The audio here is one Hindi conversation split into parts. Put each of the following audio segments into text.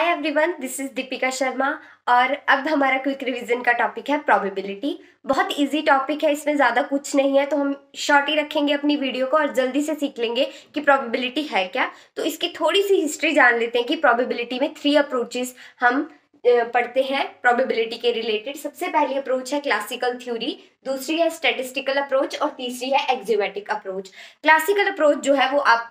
Hi everyone, this is Deepika Sharma. और अब हमारा क्विक रिवीजन का टॉपिक है प्रोबेबिलिटी। बहुत इजी टॉपिक है, इसमें ज़्यादा कुछ नहीं है, तो हम शॉर्ट ही रखेंगे अपनी वीडियो को और जल्दी से सीख लेंगे कि प्रोबेबिलिटी है क्या। तो इसकी थोड़ी सी हिस्ट्री जान लेते हैं कि प्रोबेबिलिटी में 3 अप्रोचेस हम पढ़ते हैं प्रोबेबिलिटी के रिलेटेड। सबसे पहली अप्रोच है क्लासिकल थ्योरी, दूसरी है स्टैटिस्टिकल अप्रोच और तीसरी है एक्जियोमेट्रिक अप्रोच। क्लासिकल अप्रोच जो है वो आप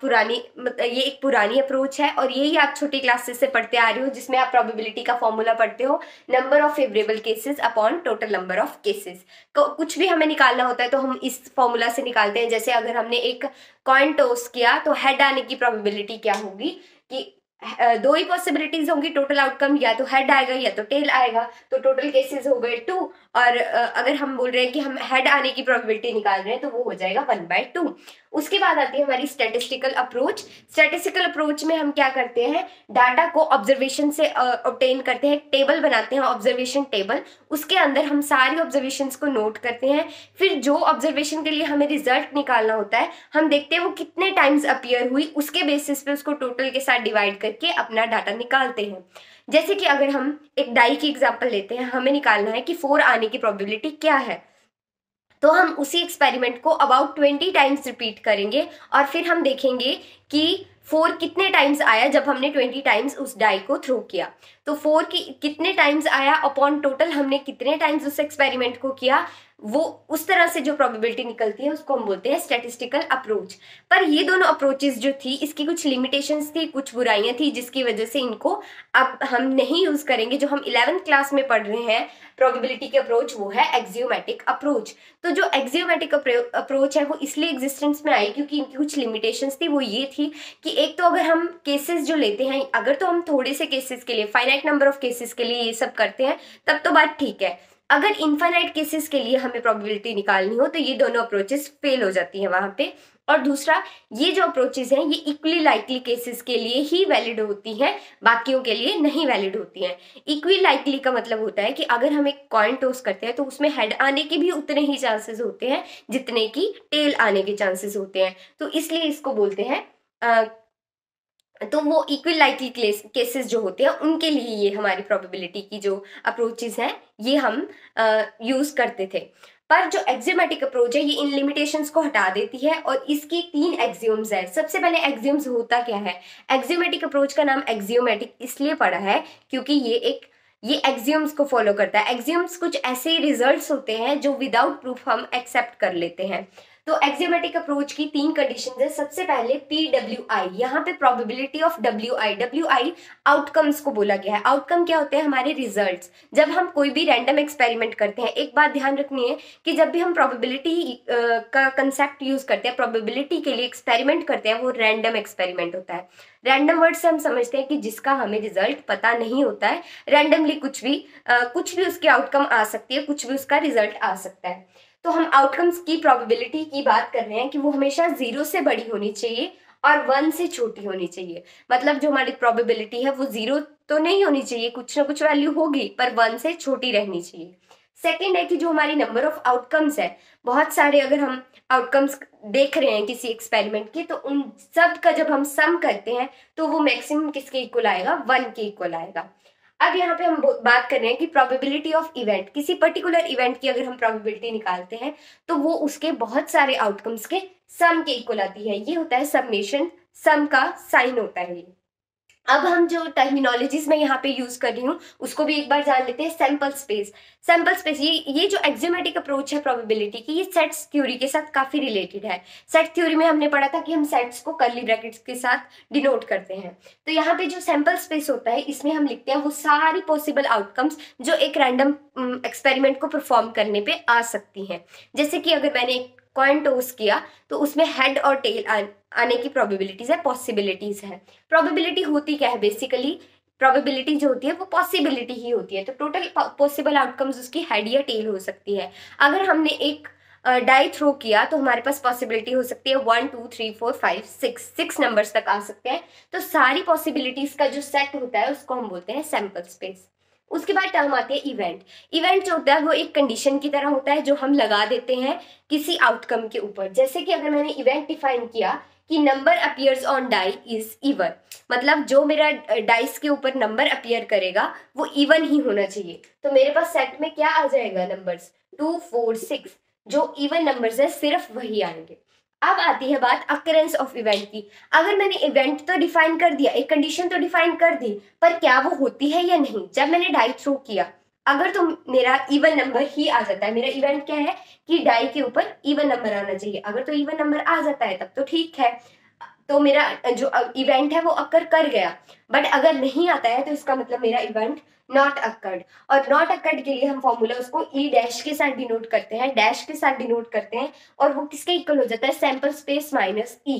ये एक पुरानी अप्रोच है और यही आप छोटी क्लासेस से पढ़ते आ रहे हो, जिसमें आप प्रोबेबिलिटी का फॉर्मूला पढ़ते हो, number of favourable cases upon total number of cases. कुछ भी हमें निकालना होता है तो हम इस फॉर्मूला से निकालते हैं। जैसे अगर हमने एक कॉइन टॉस किया तो हेड आने की प्रोबेबिलिटी क्या होगी कि दो ही पॉसिबिलिटीज होंगी टोटल आउटकम, या तो हेड आएगा या तो टेल आएगा, तो टोटल केसेस हो गए 2। और अगर हम बोल रहे हैं कि हम हेड आने की प्रोबेबिलिटी निकाल रहे हैं तो वो हो जाएगा 1/2। उसके बाद आती है हमारी स्टैटिस्टिकल अप्रोच। स्टैटिस्टिकल अप्रोच में हम क्या करते हैं, डाटा को ऑब्जर्वेशन से ऑब्टेन करते हैं, टेबल बनाते हैं, ऑब्जर्वेशन टेबल। उसके अंदर हम सारी ऑब्जर्वेशंस को नोट करते हैं। फिर जो ऑब्जर्वेशन के लिए हमें रिजल्ट निकालना होता है, हम देखते हैं वो कितने टाइम्स अपीयर हुई, उसके बेसिस पे उसको टोटल के साथ डिवाइड करके अपना डाटा निकालते हैं। जैसे कि अगर हम एक डाई की एग्जांपल लेते हैं, हमें निकालना है कि 4 आने की प्रोबेबिलिटी क्या है, तो हम उसी एक्सपेरिमेंट को अबाउट 20 टाइम्स रिपीट करेंगे और फिर हम देखेंगे कि 4 कितने टाइम्स आया जब हमने 20 टाइम्स उस डाई को थ्रो किया। तो 4 की कितने टाइम्स आया अपॉन टोटल हमने कितने टाइम्स उस एक्सपेरिमेंट को किया, वो उस तरह से जो प्रोबेबिलिटी निकलती है उसको हम बोलते हैं स्टैटिस्टिकल अप्रोच। पर ये दोनों अप्रोचेस जो थी, इसकी कुछ लिमिटेशंस थी, कुछ बुराइयां थी, जिसकी वजह से इनको अब हम नहीं यूज करेंगे। जो हम 11th क्लास में पढ़ रहे हैं प्रोबेबिलिटी के अप्रोच, वो है एक्सियोमेटिक अप्रोच। तो जो एक्सियोमेटिक अप्रोच है वो इसलिए एग्जिस्टेंस में आई क्योंकि इनकी कुछ लिमिटेशंस थी। वो ये थी कि एक तो अगर हम केसेस जो लेते हैं, अगर तो हम थोड़े से केसेस के लिए, फाइनाइट नंबर ऑफ केसेस के लिए ये सब करते हैं तब तो बात ठीक है। अगर इनफाइनाइट केसेस के लिए हमें प्रोबेबिलिटी निकालनी हो तो ये दोनों अप्रोचेस फेल हो जाती हैं वहां पे। और दूसरा, ये जो अप्रोचेस हैं ये इक्वली लाइकली केसेस के लिए ही वैलिड होती हैं, बाकियों के लिए नहीं वैलिड होती हैं। इक्वली लाइकली का मतलब होता है कि अगर हम एक कॉइन टॉस करते हैं तो उसमें हेड आने के भी उतने ही चांसेस होते हैं जितने की टेल आने के चांसेस होते हैं, तो इसलिए इसको बोलते हैं तो वो इक्वल लाइकली केसेस जो होते हैं उनके लिए ये हमारी प्रोबेबिलिटी की जो अप्रोचेस हैं ये हम यूज करते थे। पर जो एक्सियोमेटिक अप्रोच है ये इन लिमिटेशंस को हटा देती है और इसकी 3 एक्सियोम्स है। सबसे पहले एक्सियोम्स होता क्या है, एक्सियोमेटिक अप्रोच का नाम एक्सियोमेटिक इसलिए पड़ा है क्योंकि ये एक्सियोम्स को फॉलो करता है। एक्सियोम्स कुछ ऐसे रिजल्ट्स होते हैं जो विदाउट प्रूफ हम एक्सेप्ट कर लेते हैं। तो एक्सियोमेटिक अप्रोच की 3 कंडीशंस है। सबसे पहले PWI, यहाँ पे प्रोबेबिलिटी ऑफ WI आउटकम्स को बोला गया है। आउटकम क्या होते हैं, हमारे रिजल्ट्स। जब हम कोई भी रैंडम एक्सपेरिमेंट करते हैं, एक बात ध्यान रखनी है कि जब भी हम प्रोबेबिलिटी का कंसेप्ट यूज करते हैं, प्रोबेबिलिटी के लिए एक्सपेरिमेंट करते हैं, वो रैंडम एक्सपेरिमेंट होता है। रैंडम वर्ड से हम समझते हैं कि जिसका हमें रिजल्ट पता नहीं होता है। रैंडमली कुछ भी उसकी आउटकम आ सकती है, कुछ भी उसका रिजल्ट आ सकता है। तो हम आउटकम्स की प्रोबेबिलिटी की बात कर रहे हैं कि वो हमेशा 0 से बड़ी होनी चाहिए और 1 से छोटी होनी चाहिए। मतलब जो हमारी प्रोबेबिलिटी है वो 0 तो नहीं होनी चाहिए, कुछ ना कुछ वैल्यू होगी, पर 1 से छोटी रहनी चाहिए। सेकेंड है कि जो हमारी नंबर ऑफ आउटकम्स है, बहुत सारे अगर हम आउटकम्स देख रहे हैं किसी एक्सपेरिमेंट के, तो उन सब का जब हम सम करते हैं तो वो मैक्सिमम किसके इक्वल आएगा, 1 के इक्वल आएगा। अब यहाँ पे हम बात कर रहे हैं कि प्रोबेबिलिटी ऑफ इवेंट, किसी पर्टिकुलर इवेंट की अगर हम प्रोबेबिलिटी निकालते हैं तो वो उसके बहुत सारे आउटकम्स के सम के इक्वल आती है। ये होता है समेशन, सम का साइन होता है ये। अब हम जो टर्मिनोलॉजीज में यहाँ पे यूज कर रही हूँ उसको भी एक बार जान लेते हैं। सैंपल स्पेस, सैंपल स्पेस ये जो एक्सियोमेटिक अप्रोच है प्रोबेबिलिटी की, ये सेट्स थ्योरी के साथ काफी रिलेटेड है। सेट थ्योरी में हमने पढ़ा था कि हम सेट्स को कर्ली ब्रैकेट्स के साथ डिनोट करते हैं। तो यहाँ पे जो सैंपल स्पेस होता है इसमें हम लिखते हैं वो सारी पॉसिबल आउटकम्स जो एक रैंडम एक्सपेरिमेंट को परफॉर्म करने पे आ सकती हैं। जैसे कि अगर मैंने एक कॉइन टॉस किया तो उसमें हेड और टेल आने की प्रोबेबिलिटीज है, पॉसिबिलिटीज है। प्रोबेबिलिटी होती क्या है, बेसिकली प्रोबेबिलिटी जो होती है वो पॉसिबिलिटी ही होती है। तो टोटल पॉसिबल आउटकम्स उसकी हेड या टेल हो सकती है। अगर हमने एक डाई थ्रो किया तो हमारे पास पॉसिबिलिटी हो सकती है 1 2 3 4 5 6 नंबर्स तक आ सकते हैं। तो सारी पॉसिबिलिटीज का जो सेट होता है उसको हम बोलते हैं सैंपल स्पेस। उसके बाद टर्म आती है इवेंट। इवेंट जो होता है वो एक कंडीशन की तरह होता है जो हम लगा देते हैं किसी आउटकम के ऊपर। जैसे कि अगर मैंने इवेंट डिफाइन किया कि number appears on die is even, मतलब जो मेरा डाइस के ऊपर नंबर अपीयर करेगा वो इवन ही होना चाहिए। तो मेरे पास सेट में क्या आ जाएगा, नंबर्स 2 4 6, जो इवन नंबर्स है सिर्फ वही आएंगे। अब आती है बात अकरेंस ऑफ इवेंट की। अगर मैंने इवेंट तो डिफाइन कर दिया, एक कंडीशन तो डिफाइन कर दी, पर क्या वो होती है या नहीं। जब मैंने डाई थ्रो किया, अगर तो मेरा इवन नंबर ही आ जाता है, मेरा इवेंट क्या है कि डाई के ऊपर इवन नंबर आना चाहिए, अगर तो इवन नंबर आ जाता है तब तो ठीक है, तो मेरा जो इवेंट है वो अकर कर गया। बट अगर नहीं आता है तो इसका मतलब मेरा इवेंट नॉट अकर्ड। और नॉट अकर्ड के लिए हम फॉर्मूला उसको ई डैश के साथ डिनोट करते हैं, डैश के साथ डिनोट करते हैं, और वो किसके इक्वल हो जाता है, सैंपल स्पेस माइनस ई।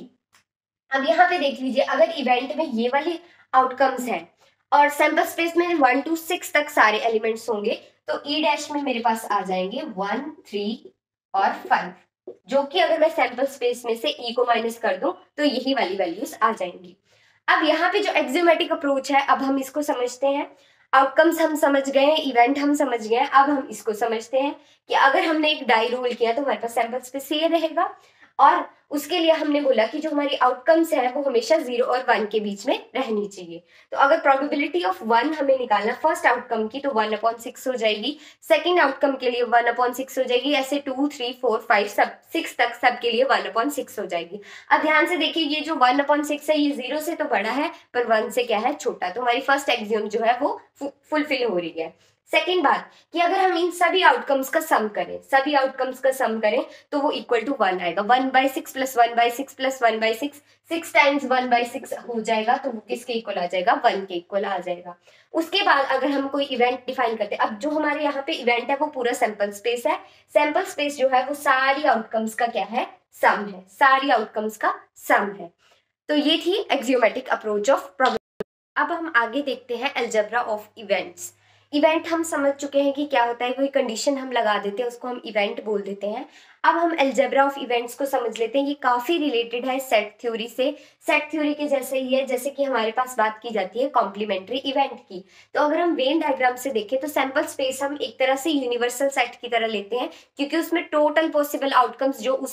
अब यहाँ पे देख लीजिए, अगर इवेंट में ये वाली आउटकम्स हैं और सैंपल स्पेस में 1 to 6 तक सारे एलिमेंट्स होंगे, तो ई डैश में मेरे पास आ जाएंगे 1 3 और 5, जो कि अगर मैं सैंपल स्पेस में से ई को माइनस कर दूं तो यही वाली वैल्यूज आ जाएंगी। अब यहाँ पे जो एक्सियोमेटिक अप्रोच है, अब हम इसको समझते हैं। आउटकम्स हम समझ गए हैं, इवेंट हम समझ गए हैं, अब हम इसको समझते हैं कि अगर हमने एक डाई रोल किया तो हमारे पास सैंपल स्पेस ये रहेगा, और उसके लिए हमने बोला कि जो हमारी आउटकम्स है वो हमेशा 0 और 1 के बीच में रहनी चाहिए। तो अगर प्रोबेबिलिटी ऑफ 1 हमें निकालना फर्स्ट आउटकम की, तो 1/6 हो जाएगी, सेकंड आउटकम के लिए 1/6 हो जाएगी, ऐसे 2 3 4 5 सब 6 तक सब के लिए 1/6 हो जाएगी। अब ध्यान से देखिए, ये जो 1/6 है ये 0 से तो बड़ा है पर 1 से क्या है, छोटा, तो हमारी फर्स्ट एक्सियम जो है वो फुलफिल हो रही है। सेकेंड बात कि अगर हम इन सभी आउटकम्स का सम करें, सभी आउटकम्स का सम करें, तो वो इक्वल टू 1 आएगा। 1/6 प्लस 1/6 प्लस 1/6, 6 टाइम्स 1/6 हो जाएगा, तो वो किसके इक्वल आ जाएगा, 1 के इक्वल आ जाएगा। उसके बाद अगर हम कोई इवेंट डिफाइन करते हैं, अब जो हमारे यहाँ पे इवेंट है वो पूरा सैंपल स्पेस है, सैंपल स्पेस जो है वो सारी आउटकम्स का क्या है, सम है, सारी आउटकम्स का सम है। तो ये थी एक्सियोमेटिक अप्रोच ऑफ प्रोबेबिलिटी। अब हम आगे देखते हैं अलजेब्रा ऑफ इवेंट्स। इवेंट हम समझ चुके हैं कि क्या होता है, कोई कंडीशन हम लगा देते हैं उसको हम इवेंट बोल देते हैं। अब हम अलजेब्रा ऑफ इवेंट्स को समझ लेते हैं। ये काफी रिलेटेड है सेट थ्योरी से, सेट थ्योरी के जैसे ही है, जैसे कि हमारे पास बात की जाती है कॉम्प्लीमेंट्री इवेंट की। तो अगर हम वेन डायग्राम से देखें तो सैंपल स्पेस हम एक तरह से यूनिवर्सल सेट की तरह लेते हैं, क्योंकि उसमें टोटल पॉसिबल आउटकम्स जो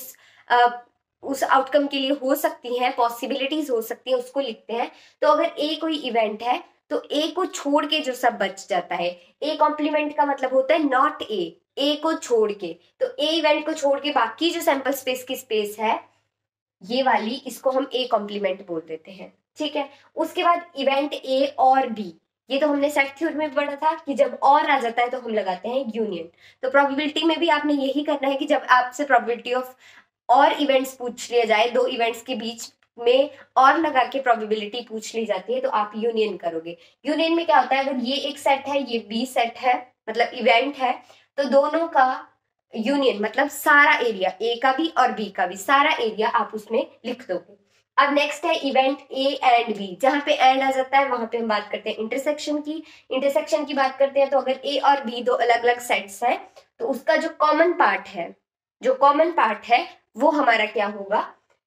उस आउटकम के लिए हो सकती हैं, पॉसिबिलिटीज हो सकती हैं, उसको लिखते हैं। तो अगर ए कोई इवेंट है तो ए को छोड़ के जो सब बच जाता है, ए कॉम्प्लीमेंट का मतलब होता है नॉट ए को छोड़ के, तो ए इवेंट को छोड़ के बाकी जो सैंपल स्पेस की स्पेस है ये वाली, इसको हम ए कॉम्प्लीमेंट बोल देते हैं, ठीक है। उसके बाद इवेंट ए और बी, ये तो हमने सेट थ्योरी में पढ़ा था कि जब और आ जाता है तो हम लगाते हैं यूनियन। तो प्रोबेबिलिटी में भी आपने यही करना है कि जब आपसे प्रोबेबिलिटी ऑफ और इवेंट्स पूछ लिया जाए, दो इवेंट्स के बीच में और लगा के प्रोबेबिलिटी पूछ ली जाती है, तो आप यूनियन करोगे। यूनियन में क्या होता है, अगर ये एक सेट है ये बी सेट है, मतलब इवेंट है, तो दोनों का यूनियन मतलब सारा एरिया, ए का भी और बी का भी सारा एरिया आप उसमें लिख दोगे। अब नेक्स्ट है इवेंट ए एंड बी, जहां पे एंड आ जाता है वहां पे हम बात करते हैं इंटरसेक्शन की। इंटरसेक्शन की बात करते हैं तो अगर ए और बी दो अलग अलग सेट्स हैं तो उसका जो कॉमन पार्ट है, जो कॉमन पार्ट है वो हमारा क्या होगा,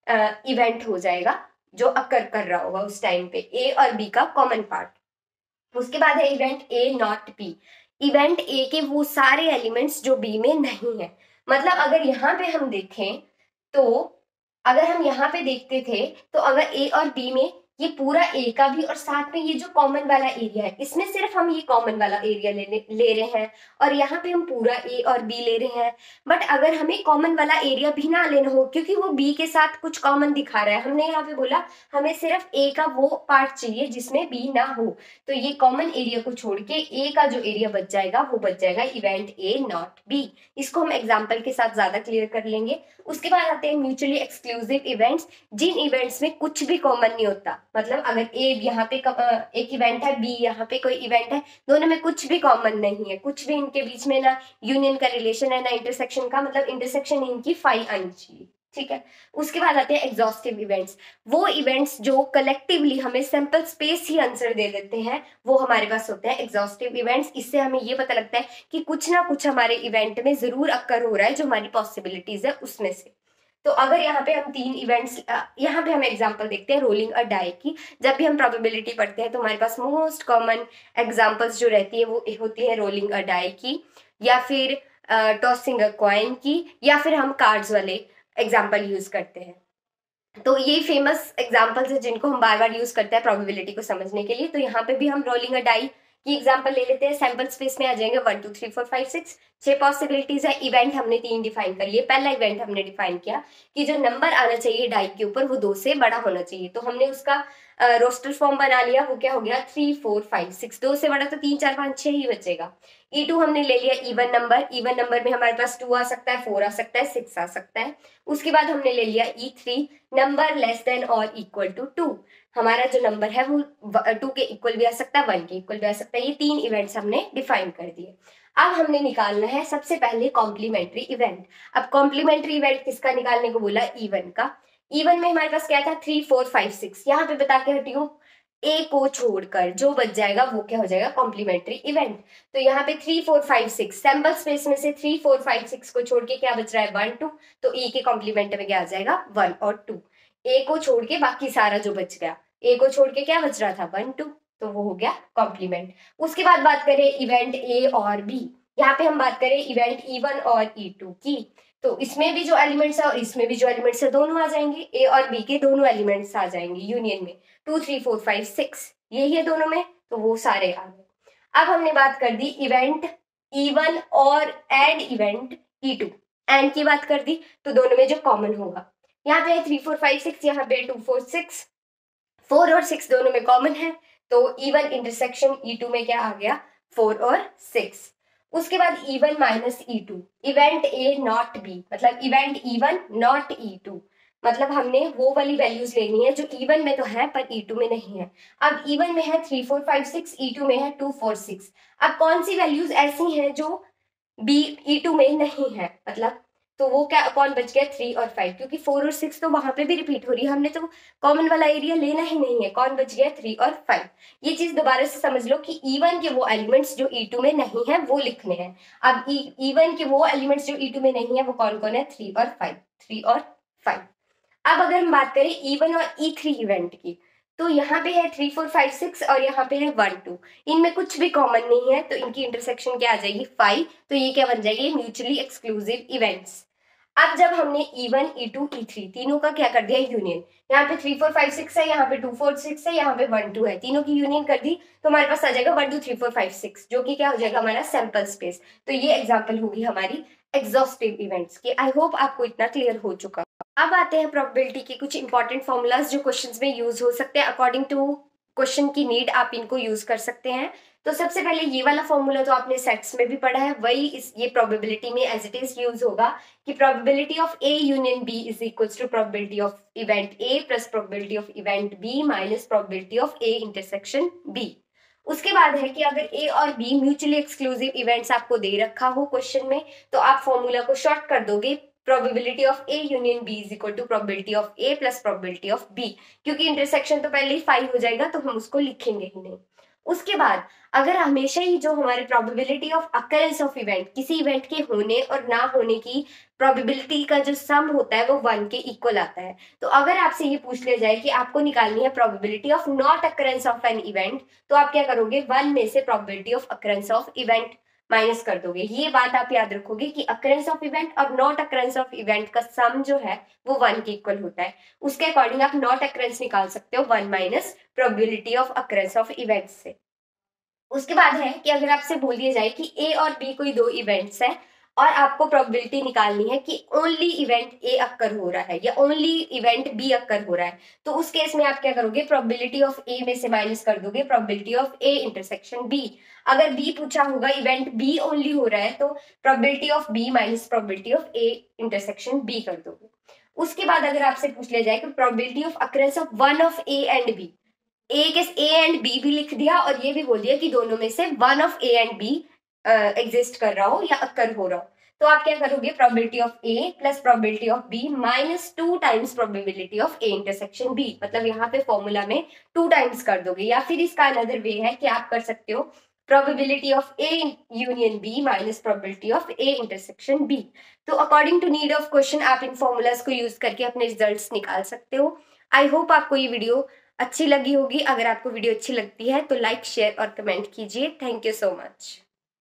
इवेंट हो जाएगा, जो अकर कर रहा होगा उस टाइम पे, ए और बी का कॉमन पार्ट। उसके बाद है event A not B, event A के वो सारे एलिमेंट्स जो बी में नहीं है। मतलब अगर यहाँ पे हम देखें तो, अगर हम यहाँ पे देखते थे तो अगर ए और बी में ये पूरा ए का भी और साथ में ये जो कॉमन वाला एरिया है, इसमें सिर्फ हम ये कॉमन वाला एरिया ले रहे हैं, और यहाँ पे हम पूरा ए और बी ले रहे हैं। बट अगर हमें कॉमन वाला एरिया भी ना लेना हो, क्योंकि वो बी के साथ कुछ कॉमन दिखा रहा है, हमने यहाँ पे बोला हमें सिर्फ ए का वो पार्ट चाहिए जिसमें बी ना हो, तो ये कॉमन एरिया को छोड़ के ए का जो एरिया बच जाएगा वो बच जाएगा इवेंट ए नॉट बी। इसको हम एग्जाम्पल के साथ ज्यादा क्लियर कर लेंगे। उसके बाद आते हैं म्यूचुअली एक्सक्लूसिव इवेंट्स, जिन इवेंट्स में कुछ भी कॉमन नहीं होता। मतलब अगर ए यहाँ पे एक इवेंट है, बी यहाँ पे कोई इवेंट है, दोनों में कुछ भी कॉमन नहीं है, कुछ भी इनके बीच में ना यूनियन का रिलेशन है ना इंटरसेक्शन का, मतलब इंटरसेक्शन इनकी फाई आनी चाहिए, ठीक है। उसके बाद आते हैं एग्जॉस्टिव इवेंट्स, वो इवेंट्स जो कलेक्टिवली हमें सैंपल स्पेस ही आंसर दे देते हैं, वो हमारे पास होते हैं एग्जॉस्टिव इवेंट्स। इससे हमें ये पता लगता है कि कुछ ना कुछ हमारे इवेंट में जरूर अक्कर हो रहा है जो हमारी पॉसिबिलिटीज है उसमें से। तो अगर यहाँ पे हम 3 इवेंट्स, यहाँ पे हम एग्जांपल देखते हैं रोलिंग अ डाई की। जब भी हम प्रोबेबिलिटी पढ़ते हैं तो हमारे पास मोस्ट कॉमन एग्जांपल्स जो रहती है वो होती है रोलिंग अ डाई की, या फिर टॉसिंग अ कॉइन की, या फिर हम कार्ड्स वाले एग्जाम्पल यूज करते हैं। तो ये फेमस एग्जांपल्स है जिनको हम बार बार यूज करते हैं प्रोबेबिलिटी को समझने के लिए। तो यहाँ पे भी हम रोलिंग अ डाई की एग्जांपल ले लेते हैं। सैंपल स्पेस में आ जाएंगे 1 2 3 4 5 6, 6 पॉसिबिलिटीज है। इवेंट हमने 3 डिफाइन कर लिए। पहला इवेंट हमने डिफाइन किया कि जो नंबर आना चाहिए डाई के ऊपर वो 2 से बड़ा होना चाहिए। तो हमने उसका रोस्टर फॉर्म बना लिया। वो क्या हो गया 3 4 5 6, 2 से बड़ा तो 3 4 5 6 ही बचेगा। E2 हमने ले लिया इवन नंबर। इवन नंबर में हमारे पास 2 आ सकता है, 4 आ सकता है, 6 आ सकता है। उसके बाद हमने ले लिया E3 नंबर लेस देन और इक्वल टू 2। हमारा जो नंबर है वो 2 के इक्वल भी आ सकता है, 1 के इक्वल भी आ सकता है। ये 3 इवेंट्स हमने डिफाइन कर दिए। अब हमने निकालना है सबसे पहले कॉम्प्लीमेंट्री इवेंट। अब कॉम्प्लीमेंट्री इवेंट किसका निकालने को बोला, इवन का। इवन में हमारे पास क्या था 3 4 5 6। यहाँ पे बता के हटी हूँ ए को छोड़कर जो बच जाएगा वो क्या हो जाएगा कॉम्प्लीमेंट्री इवेंट। तो यहाँ पे 3 4 5 6 सैंपल स्पेस में से 3 4 5 6 को छोड़ के क्या बच रहा है 1 2। तो ए के कॉम्प्लीमेंट में क्या आ जाएगा 1 और 2। ए को छोड़ के बाकी सारा जो बच गया, ए को छोड़ के क्या बच रहा था 1 2, तो वो हो गया कॉम्प्लीमेंट। उसके बाद बात करें इवेंट ए और बी। यहाँ पे हम बात करें इवेंट E1 और E2 की। तो इसमें भी जो एलिमेंट्स है और इसमें भी जो एलिमेंट्स है दोनों आ जाएंगे। ए और बी के दोनों एलिमेंट्स आ जाएंगे यूनियन में। 2 3 4 5 6 यही है दोनों में, तो वो सारे आ गए। अब हमने बात कर दी इवेंट E1 और एंड इवेंट E2। एंड की बात कर दी तो दोनों में जो कॉमन होगा, यहाँ पे 3 4 5 6, यहाँ पे 2 4 6, 4 और 6 दोनों में कॉमन है। तो E1 इंटरसेक्शन E2 में क्या आ गया 4 और 6। उसके बाद E1 minus E2 event A not B, मतलब इवेंट E1 नॉट E2। मतलब हमने वो वाली वैल्यूज लेनी है जो E1 में तो है पर E2 में नहीं है। अब E1 में है 3 4 5 6, E2 में है 2 4 6। अब कौन सी वैल्यूज ऐसी हैं जो E2 में नहीं है, मतलब तो वो क्या कौन बच गया 3 और 5, क्योंकि 4 और 6 तो वहां पे भी रिपीट हो रही है। हमने तो कॉमन वाला एरिया लेना ही नहीं है। कौन बच गया 3 और 5। ये चीज दोबारा से समझ लो कि E1 के वो एलिमेंट्स जो E2 में नहीं है वो लिखने हैं। अब E1 के वो एलिमेंट्स जो E2 में नहीं है वो कौन कौन है 3 और 5, 3 और 5। अब अगर हम बात करें E1 और E3 इवेंट की, तो यहाँ पे है 3 4 5 6 और यहाँ पे है 1 2। इनमें कुछ भी कॉमन नहीं है तो इनकी इंटरसेक्शन क्या आ जाएगी 5। तो ये क्या बन जाएगी म्यूचुअली एक्सक्लूसिव इवेंट्स। अब जब हमने E1 E2 E3 तीनों का क्या कर दिया यूनियन, यहाँ पे 3 4 5 6 है, यहाँ पे 2 4 6 है, यहाँ पे 1 2 है, तीनों की यूनियन कर दी तो हमारे पास आ जाएगा 1 2 3 4 5 6, जो कि क्या हो जाएगा हमारा सैंपल स्पेस। तो ये एग्जांपल होगी हमारी एग्जॉस्टिव इवेंट्स की। आई होप आपको इतना क्लियर हो चुका। अब आते हैं प्रोबेबिलिटी के कुछ इंपॉर्टेंट फॉर्मूलाज जो क्वेश्चंस में यूज हो सकते हैं। अकॉर्डिंग टू क्वेश्चन की नीड आप इनको यूज कर सकते हैं। तो सबसे पहले ये वाला फॉर्मूला जो आपने सेट्स में भी पढ़ा है वही ये प्रोबेबिलिटी में एज इट इज यूज होगा कि probability of A union B is equals to probability of event A plus probability of event B minus probability of A intersection B. उसके बाद है कि अगर ए और बी म्यूचुअली एक्सक्लूसिव इवेंट्स आपको दे रखा हो क्वेश्चन में तो आप फॉर्मूला को शॉर्ट कर दोगे probability of A union B is equal to probability of A plus probability of B, क्योंकि इंटरसेक्शन तो पहले ही 5 हो जाएगा तो हम उसको लिखेंगे ही नहीं। उसके बाद अगर हमेशा ही जो हमारे probability of occurrence of event किसी इवेंट के होने और ना होने की प्रोबेबिलिटी का जो सम होता है वो 1 के इक्वल आता है, तो अगर आपसे ये पूछ लिया जाए कि आपको निकालनी है probability of not occurrence of an event, तो आप क्या करोगे 1 में से probability of occurrence of event minus कर दोगे। ये बात आप याद रखोगे कि अकरेंस ऑफ इवेंट और नॉट अकरेंस ऑफ इवेंट का सम जो है वो 1 के इक्वल होता है। उसके अकॉर्डिंग आप नॉट अकरेंस निकाल सकते हो 1 minus probability of occurrence of event से। उसके बाद है कि अगर आपसे बोल दिया जाए कि ए और बी कोई 2 इवेंट्स है और आपको प्रोबेबिलिटी निकालनी है कि ओनली इवेंट ए अक्कर हो रहा है या ओनली इवेंट बी अक्कर हो रहा है, तो उस केस में आप क्या करोगे प्रोबेबिलिटी ऑफ ए में से माइनस कर दोगे probability of A intersection B. अगर बी पूछा होगा इवेंट बी ओनली हो रहा है तो probability of B minus probability of A intersection B कर दोगे। उसके बाद अगर आपसे पूछ लिया जाए कि probability of occurrence of one of A and B, A and B भी लिख दिया और ये भी बोल दिया कि दोनों में से one of A and B exist कर रहा हो या अक्कर हो रहा हो, तो आप क्या करोगे probability of A plus probability of B minus 2 times probability of A intersection B. मतलब यहाँ पे फॉर्मूला में 2 टाइम्स कर दोगे। या फिर इसका अनदर वे है कि आप कर सकते हो probability of A union B minus probability of A intersection B. तो according to need of question आप इन फॉर्मूलाज को यूज करके अपने रिजल्ट्स निकाल सकते हो। आई होप आपको ये वीडियो अच्छी लगी होगी। अगर आपको वीडियो अच्छी लगती है तो लाइक शेयर और कमेंट कीजिए। Thank you so much.